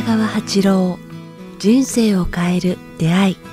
川八郎、人生を変える出会い。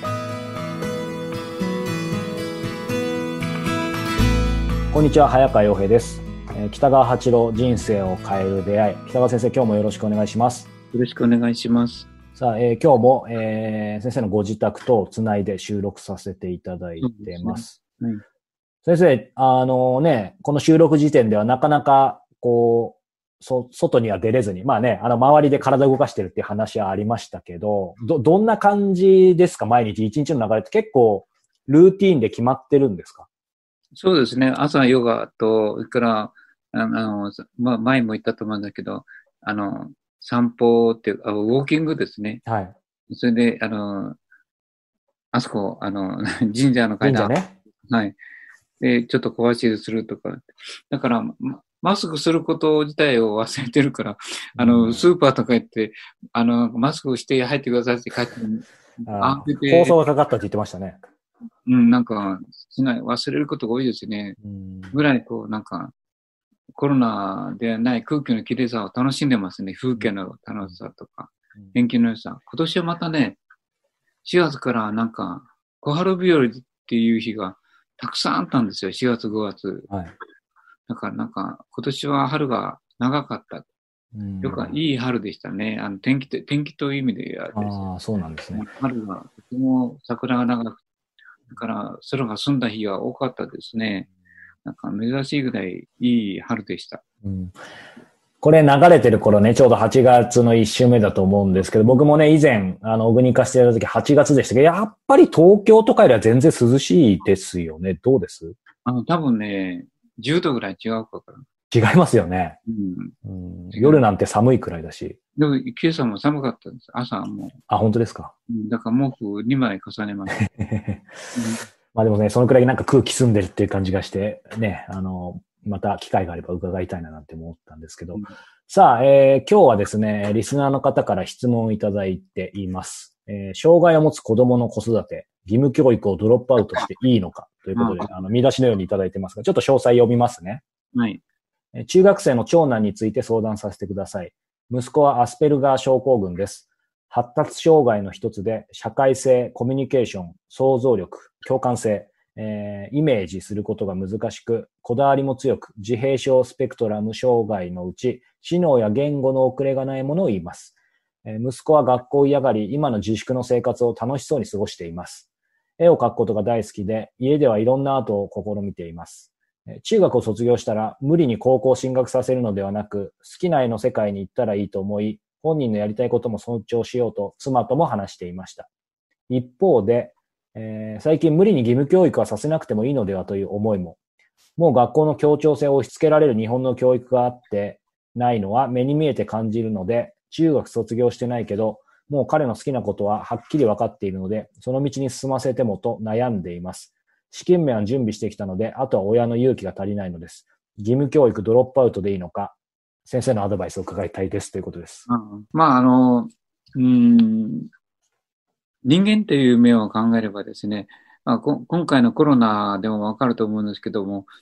こんにちは、早川洋平です。北川八郎、人生を変える出会い。北川先生、今日もよろしくお願いします。 よろしくお願いします。 さあ、今日も、先生のご自宅とつないで収録させていただいてます。 はい、 先生、この収録時点ではなかなか、外には出れずに、周りで体を動かしてるっていう話はありましたけど、どんな感じですか？毎日一日の流れって結構ルーティーンで決まってるんですか？ そうですね。朝ヨガと、それから、前も言ったと思うんだけど、散歩っていう、ウォーキングですね。 はい。 それで、あそこ、神社の階段。 神社ね。 はい。で、ちょっと小走りするとか。だから、マスクすること自体を忘れてるから、スーパーとか行って、マスクして入ってくださいって書いて放送がかかったって言ってましたね。 なんか、忘れることが多いですね。ぐらい、コロナではない空気の綺麗さを楽しんでますね。風景の楽しさとか、天気の良さ。今年はまたね、4月から小春日和っていう日がたくさんあったんですよ。4月、5月。 はい。 だから今年は春が長かった。よくいい春でしたね。天気という意味ではですね。 ああ、そうなんですね。 春が、とても桜が長く、だから空が澄んだ日が多かったですね。珍しいぐらいいい春でした。 これ流れてる頃ね、ちょうど8月の1週目だと思うんですけど、僕もね、以前、小国に行かせていただいた時8月でしたけど、やっぱり東京とかよりは全然涼しいですよね。どうです？ 多分ね、10度ぐらい違うから。 違いますよね。夜なんて寒いくらいだし。 でも、今朝も寒かったです。朝も。 あ、本当ですか。 だから毛布2枚重ねました。 でもね、そのくらい空気澄んでるっていう感じがして、ね、また機会があれば伺いたいななんて思ったんですけど。さあ、今日はですね、リスナーの方から質問をいただいています。障害を持つ子供の子育て、義務教育をドロップアウトしていいのかということで、見出しのようにいただいてますが、ちょっと詳細読みますね。 はい。 中学生の長男について相談させてください。息子はアスペルガー症候群です。発達障害の一つで、社会性、コミュニケーション、想像力、共感性、イメージすることが難しく、こだわりも強く、自閉症スペクトラム障害のうち、知能や言語の遅れがないものを言います。息子は学校を嫌がり、今の自粛の生活を楽しそうに過ごしています。絵を描くことが大好きで、家ではいろんなアートを試みています。中学を卒業したら無理に高校を進学させるのではなく、好きな絵の世界に行ったらいいと思い、本人のやりたいことも尊重しようと妻とも話していました。一方で、最近無理に義務教育はさせなくてもいいのではという思いも、もう学校の協調性を押し付けられる日本の教育があってないのは目に見えて感じるので、中学卒業してないけど、もう彼の好きなことははっきり分かっているので、その道に進ませてもと悩んでいます。試験面は準備してきたので、あとは親の勇気が足りないのです。義務教育ドロップアウトでいいのか、先生のアドバイスを伺いたいですということです。 人間という面を考えればですね、今回のコロナでもわかると思うんですけども、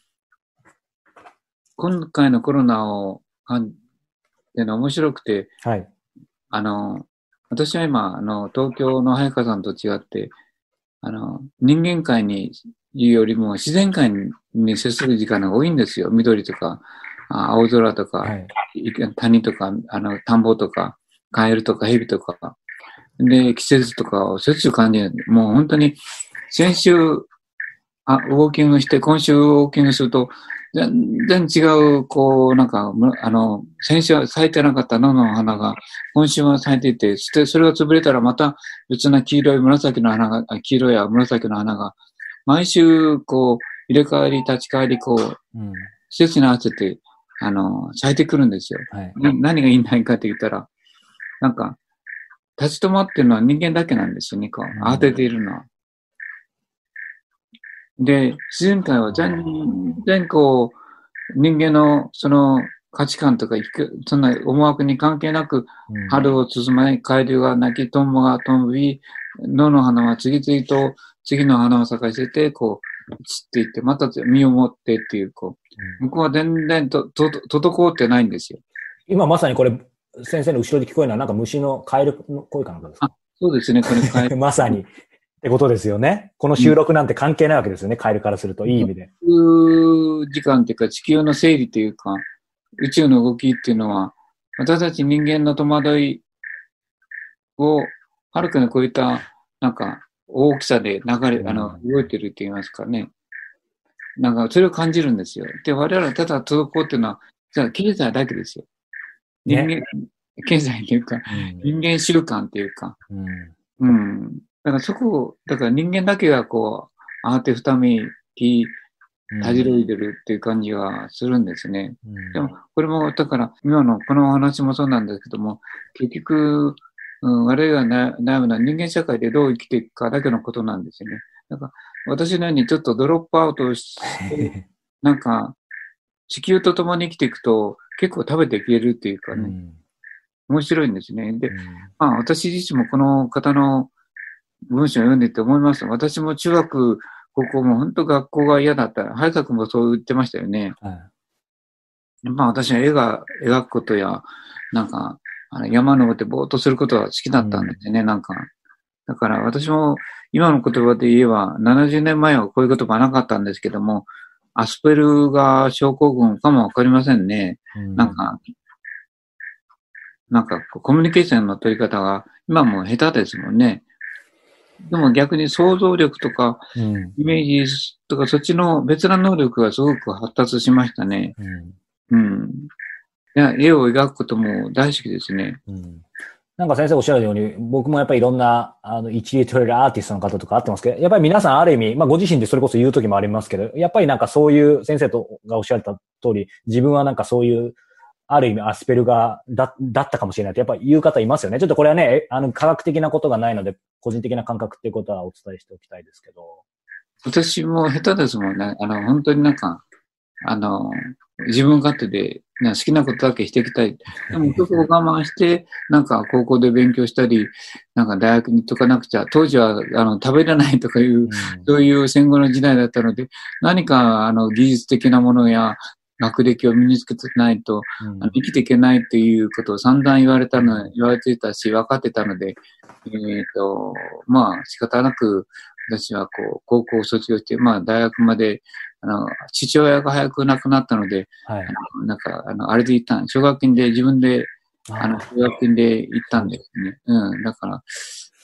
今回のコロナっていうのは面白くて、 はい。 私は今、東京の早川さんと違って、人間界にいうよりも自然界に接する時間が多いんですよ。緑とか、青空とか、はい、谷とか、田んぼとか、カエルとか蛇とか、で、季節とかをしょっちゅう感じる。もう本当に、先週、ウォーキングして、今週ウォーキングすると、全然違う、先週は咲いてなかった野の花が、今週は咲いていて、それが潰れたらまた別な黄色い紫の花が、黄色や紫の花が、毎週、入れ替わり、立ち替わり、季節に合わせて、咲いてくるんですよ。はい、何がいいんないかって言ったら、立ち止まってるのは人間だけなんですよね、慌てているのは。で、自然界は全然人間のその価値観とか、そんな思惑に関係なく、春を包まれ、海流が鳴き、トンボが飛び、野の花は次々と次の花を咲かせて、散っていって、また実を持ってっていう、向こうは全然滞ってないんですよ。 今まさにこれ、 先生の後ろで聞こえるのはなんか虫のカエルの声かなんかですか？ そうですね、これまさに。ってことですよね。この収録なんて関係ないわけですよね、カエルからすると、いい意味で。 宇宙時間っていうか、地球の整理というか、宇宙の動きっていうのは、私たち人間の戸惑いをはるかに超えた、なんか、大きさで流れ、動いてるって言いますかね。なんか、それを感じるんですよ。で、我々はただ滞っていうのは、じゃあ、経済だけですよ。人間、経済というか、人間習慣っていうか、だからそこを、だから人間だけがこう、慌てふためき、たじろいでるっていう感じがするんですね。でも、これも、だから、今のこのお話もそうなんですけども、結局、我々が悩むのは人間社会でどう生きていくかだけのことなんですよね。だから、私のようにちょっとドロップアウトして、なんか、地球と共に生きていくと、結構食べていけるっていうかね、面白いんですね。で、まあ、私自身もこの方の文章を読んでて思います。私も中学、高校も本当学校が嫌だった。早川君もそう言ってましたよね。まあ私は絵が描くことや、なんか、山登ってぼーっとすることが好きだったんですよね、なんか。だから私も今の言葉で言えば、70年前はこういう言葉なかったんですけども、アスペルガー症候群かもわかりませんね。なんかコミュニケーションの取り方が今も下手ですもんね。でも逆に想像力とか、イメージとか、そっちの別な能力がすごく発達しましたね。いや、絵を描くことも大好きですね。 なんか先生おっしゃるように、僕もやっぱりいろんな、一流取れるアーティストの方とかあってますけど、やっぱり皆さんある意味、まあご自身でそれこそ言う時もありますけど、やっぱりなんかそういう先生がおっしゃった通り、自分はなんかそういう、ある意味アスペルガーだったかもしれないってやっぱ言う方いますよね。ちょっとこれはね、科学的なことがないので、個人的な感覚っていうことはお伝えしておきたいですけど。 私も下手ですもんね。本当になんか、自分勝手で、好きなことだけしていきたい。でも、そこを我慢して、なんか、高校で勉強したり、なんか、大学に行っとかなくちゃ、当時は、食べれないとかいう、そういう戦後の時代だったので、何か、技術的なものや、学歴を身につけてないと、生きていけないっていうことを散々言われていたし、分かってたので、まあ、仕方なく、私はこう、高校を卒業して、まあ、大学まで、父親が早く亡くなったので、なんか、あれで行った奨学金で、自分で、奨学金で行ったんですね。だから、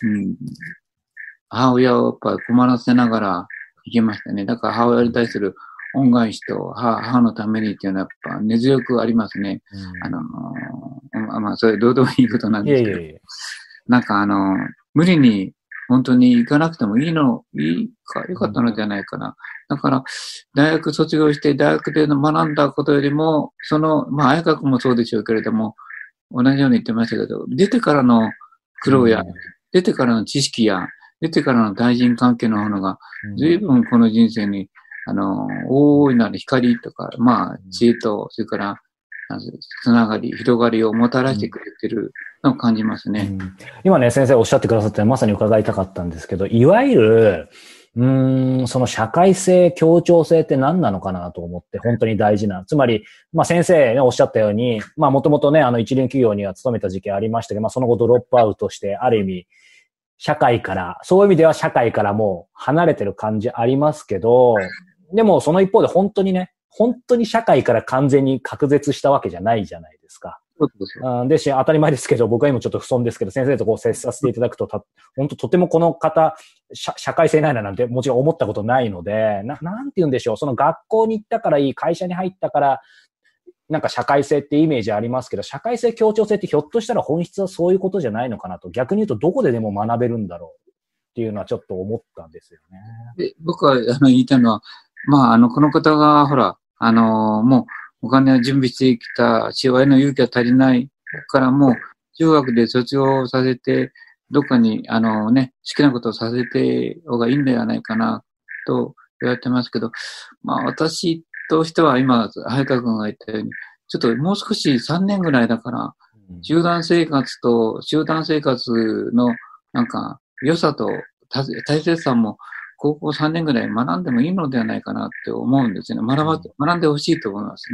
母親をやっぱり困らせながら行きましたね。だから母親に対する恩返しと母のためにっていうのはやっぱ根強くありますね。まあ、それどうでもいいことなんですけど。なんか無理に本当に行かなくてもよかったのじゃないかな。だから、大学卒業して大学で学んだことよりも、まあ、綾香君もそうでしょうけれども、同じように言ってましたけど、出てからの苦労や、出てからの知識や、出てからの対人関係のものが、随分この人生に、大いなる光とか、まあ、知恵と、それから、つながり、広がりをもたらしてくれてるのを感じますね。 今ね、先生おっしゃってくださってまさに伺いたかったんですけど、いわゆる、その社会性、協調性って何なのかなと思って本当に大事な。つまり、まあ先生ね、おっしゃったように、まあもともとね、一流企業には勤めた時期ありましたけど、まあその後ドロップアウトして、ある意味、社会から、そういう意味では社会からもう離れてる感じありますけど、でもその一方で本当に社会から完全に隔絶したわけじゃないじゃないですか。ですし、当たり前ですけど、僕は今ちょっと不損ですけど、先生とこう接させていただくと、本当とてもこの方、社会性ないななんてもちろん思ったことないので、なんて言うんでしょう、その学校に行ったからいい、会社に入ったから、なんか社会性ってイメージありますけど、社会性協調性ってひょっとしたら本質はそういうことじゃないのかなと、逆に言うとどこででも学べるんだろうっていうのはちょっと思ったんですよね。 で僕は言いたいのは、まあ、この方が、ほら、もう、お金を準備してきた父親の勇気が足りないからもう、中学で卒業させて、どっかに、好きなことをさせて方がいいんではないかな、と言われてますけど、まあ、私としては今、早川君が言ったように、ちょっともう少し3年ぐらいだから、集団生活の、なんか、良さと大切さも、高校3年ぐらい学んでもいいのではないかなって思うんですよね。学んでほしいと思いますね。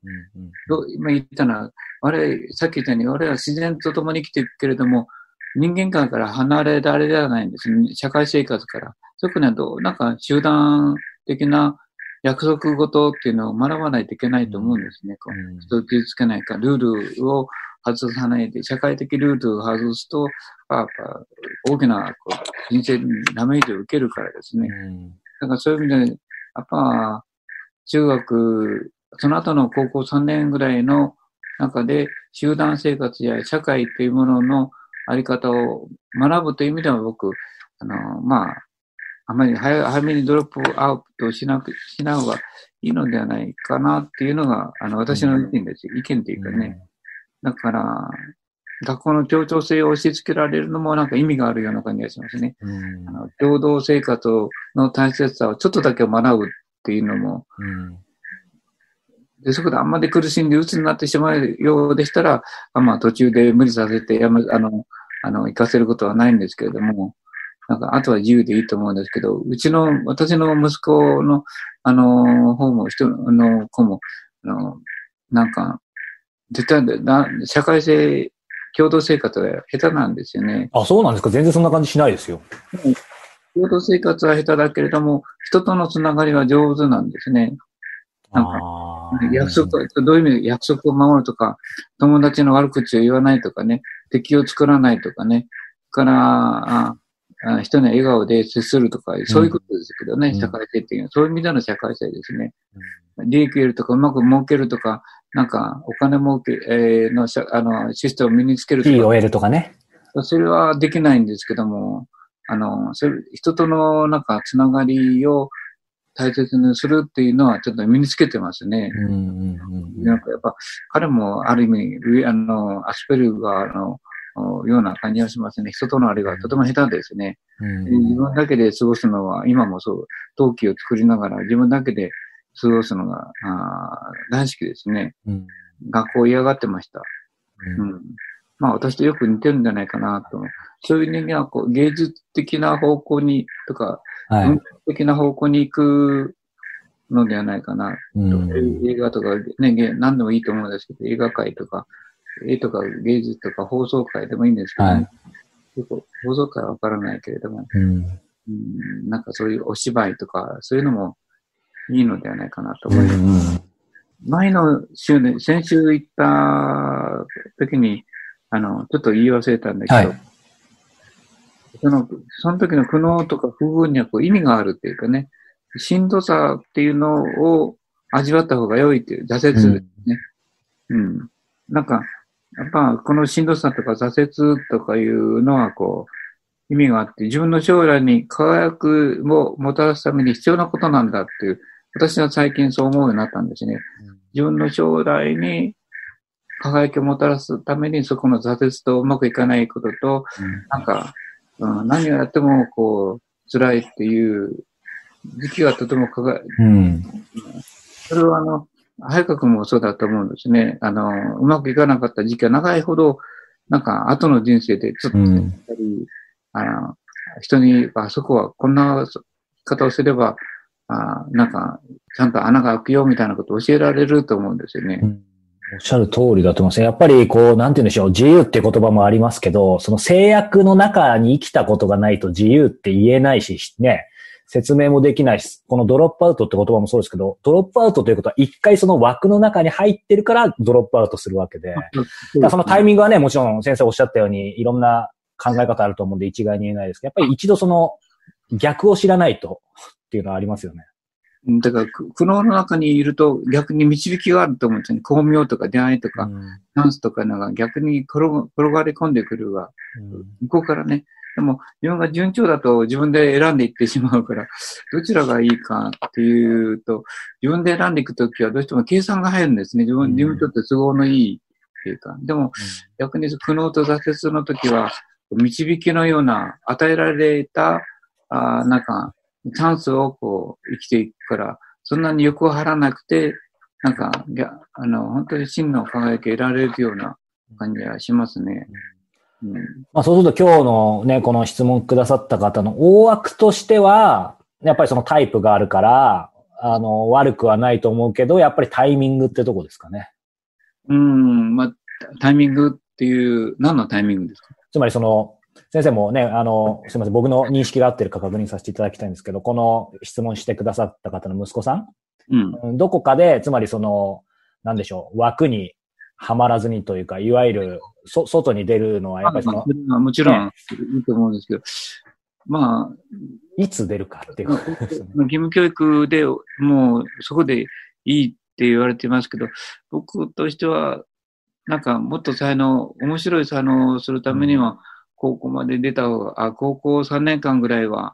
今言ったのは、さっき言ったように、我々は自然と共に生きていくけれども、人間界から離れられではないんですね。社会生活から。特になんか集団的な約束事っていうのを学ばないといけないと思うんですね。人を傷つけないか、ルールを外さないで、社会的ルールを外すと、やっぱ大きな人生にダメージを受けるからですね。だからそういう意味で、やっぱ中学、その後の高校3年ぐらいの中で集団生活や社会というもののあり方を学ぶという意味では僕、あまり早めにドロップアウトしない方がいいのではないかなっていうのが、私の意見です。意見というかね。だから、学校の協調性を押し付けられるのもなんか意味があるような感じがしますね。共同生活の大切さをちょっとだけ学ぶっていうのも、でそこであんまり苦しんで鬱になってしまうようでしたら、途中で無理させて行かせることはないんですけれども、なんか、あとは自由でいいと思うんですけど、私の息子の、子も、なんか、絶対、社会性、共同生活は下手なんですよね。 あ、そうなんですか。全然そんな感じしないですよ。 共同生活は下手だけれども、人とのつながりは上手なんですね。なんか、どういう意味で約束を守るとか、友達の悪口を言わないとかね、敵を作らないとかね、人に笑顔で接するとか、そういうことですけどね、社会性っていうのは、そういう意味での社会性ですね。利益を得るとか、うまく儲けるとか、なんか、お金儲け、のシステムを身につけるとか。 地位を得るとかね。 それはできないんですけども、人とのなんか、つながりを大切にするっていうのはちょっと身につけてますね。なんかやっぱ、彼もある意味、アスペルガーの、ような感じがしますね。人とのあれがとても下手ですね。自分だけで過ごすのは、今もそう、陶器を作りながら自分だけで過ごすのが大好きですね。学校嫌がってました。私とよく似てるんじゃないかなと。そういう人間は芸術的な方向にとか、文化的な方向に行くのではないかな。映画とかね、何でもいいと思うんですけど、映画界とか、絵とか芸術とか放送会でもいいんですけど、ね、放送会はわからないけれども、なんかそういうお芝居とか、そういうのもいいのではないかなと思います。前の週ね、先週行った時に、ちょっと言い忘れたんだけど、その時の苦悩とか不遇には意味があるっていうかね、しんどさっていうのを味わった方が良いっていう挫折ですね。なんか、やっぱこのしんどさとか挫折とかいうのは意味があって、自分の将来に輝くをもたらすために必要なことなんだっていう、私は最近そう思うようになったんですね。自分の将来に輝きをもたらすためにそこの挫折とうまくいかないことと、なんか、何をやっても辛いっていう時期がとてもそれは早川君もそうだと思うんですね。うまくいかなかった時期が長いほど、なんか後の人生でちょっと人に、あそこはこんな方をすれば、なんか、ちゃんと穴が開くよみたいなことを教えられると思うんですよね。 おっしゃる通りだと思いますね。やっぱりなんて言うんでしょう、自由って言葉もありますけど、その制約の中に生きたことがないと自由って言えないし、ね、説明もできないし、このドロップアウトって言葉もそうですけど、ドロップアウトということは一回その枠の中に入ってるからドロップアウトするわけで、そのタイミングはね、もちろん先生おっしゃったようにいろんな考え方あると思うんで一概に言えないですけど、やっぱり一度その逆を知らないとっていうのはありますよね。 だから、苦悩の中にいると逆に導きがあると思うんですよね。巧妙とか出会いとか、チャンスとかのが逆に転がり込んでくるが、向こうからね。でも、自分が順調だと自分で選んでいってしまうから、どちらがいいかっていうと、自分で選んでいくときはどうしても計算が入るんですね。自分にとって都合のいいっていうか。でも、逆に苦悩と挫折のときは、導きのような与えられた、なんか、チャンスを生きていくから、そんなに欲を張らなくて、なんか、本当に真の輝きを得られるような感じがしますね。 そうすると今日のね、この質問くださった方の大枠としては、やっぱりそのタイプがあるから、 悪くはないと思うけど、やっぱりタイミングってとこですかね。 まあ、タイミングっていう、何のタイミングですか？ つまり先生もね、すいません、僕の認識が合ってるか確認させていただきたいんですけど、この質問してくださった方の息子さん、どこかで、つまりなんでしょう、枠にはまらずにというか、いわゆる、外に出るのは、やっぱりもちろん、いいと思うんですけど、まあ、 いつ出るかっていうことですね。 義務教育でもうそこでいいって言われてますけど、僕としては、なんかもっと面白い才能をするためには、高校まで出た方が、高校3年間ぐらいは、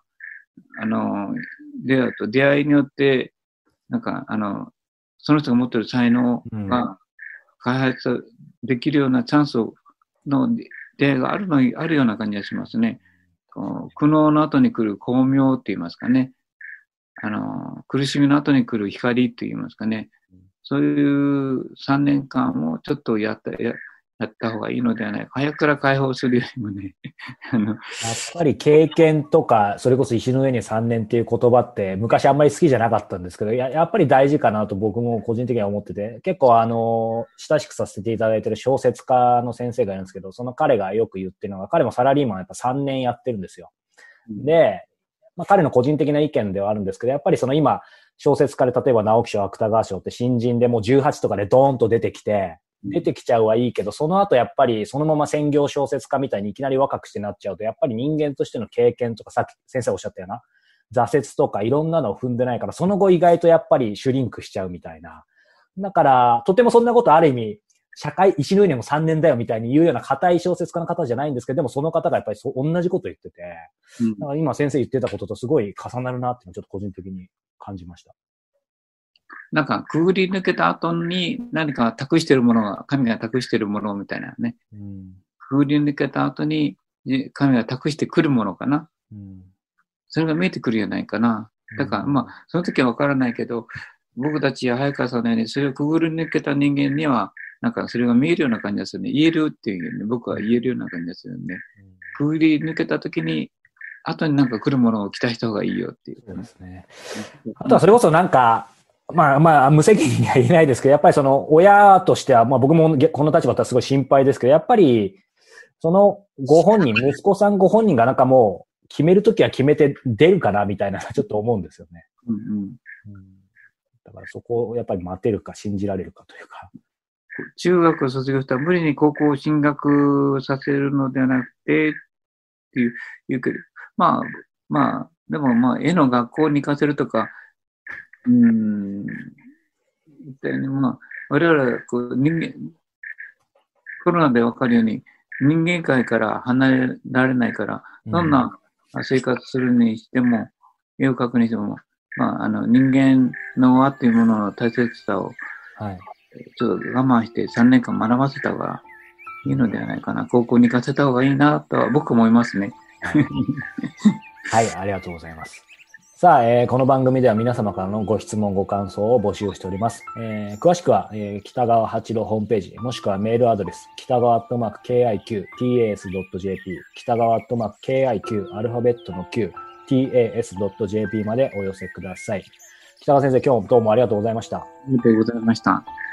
出会いによって、なんか、その人が持っている才能が開発できるようなチャンスの出会いがあるような感じがしますね。苦悩の後に来る光明って言いますかね。苦しみの後に来る光って言いますかね。そういう3年間をちょっとやった方がいいのではないか。早くから解放するよりもね。 やっぱり経験とか、それこそ石の上に3年っていう言葉って昔あんまり好きじゃなかったんですけど、やっぱり大事かなと僕も個人的には思ってて、結構親しくさせていただいてる小説家の先生がいるんですけど、その彼がよく言ってるのが、彼もサラリーマンやっぱ3年やってるんですよ。で、まあ彼の個人的な意見ではあるんですけど、やっぱり今、小説家で例えば直木賞、芥川賞って新人でもう18とかでドーンと出てきちゃうはいいけど、その後やっぱりそのまま専業小説家みたいにいきなり若くしてなっちゃうと、やっぱり人間としての経験とか、さっき先生おっしゃったような挫折とかいろんなのを踏んでないから、その後意外とやっぱりシュリンクしちゃうみたいな。だから、とてもそんなことある意味、石の上にも3年だよみたいに言うような固い小説家の方じゃないんですけど、でもその方がやっぱり同じこと言ってて、だから今先生言ってたこととすごい重なるなっていうのをちょっと個人的に感じました。 なんか、くぐり抜けた後に何か託しているものが、神が託しているものみたいなね。くぐり抜けた後に神が託してくるものかな。それが見えてくるんじゃないかな。だから、まあ、その時はわからないけど、僕たちや早川さんのように、それをくぐり抜けた人間には、なんかそれが見えるような感じがするね。言えるっていうね、僕は言えるような感じがするね。くぐり抜けた時に、後になんか来るものを期待した方がいいよっていう。 そうですね。あとはそれこそなんか、まあ、無責任には言えないですけど、やっぱり親としては、まあ僕もこの立場だったらすごい心配ですけど、やっぱり、息子さんご本人がなんかもう、決めるときは決めて出るかな、みたいな、ちょっと思うんですよね。だからそこをやっぱり待てるか、信じられるかというか。 中学を卒業したら無理に高校を進学させるのではなくて、っていうけど、まあ、でもまあ、絵の学校に行かせるとか、言ったように、まあ、我々はコロナでわかるように、人間界から離れられないから、どんな生活するにしても、絵を描くにしても、まあ、人間の輪というものの大切さを、ちょっと我慢して3年間学ばせた方がいいのではないかな。高校に行かせた方がいいなとは僕思いますね。 はい、ありがとうございます。さあ、この番組では皆様からのご質問、ご感想を募集しております。詳しくは、北川八郎ホームページ、もしくはメールアドレス、北川@kiqtas.jp、北川@kiq、アルファベットの q、tas.jp までお寄せください。北川先生、今日もどうもありがとうございました。 ありがとうございました。